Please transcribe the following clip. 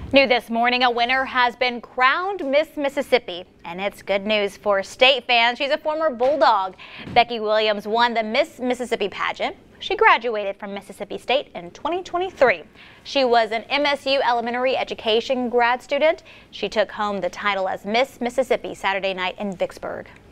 New this morning, a winner has been crowned Miss Mississippi, and it's good news for state fans. She's a former Bulldog. Becky Williams won the Miss Mississippi pageant. She graduated from Mississippi State in 2023. She was an MSU elementary education grad student. She took home the title as Miss Mississippi Saturday night in Vicksburg.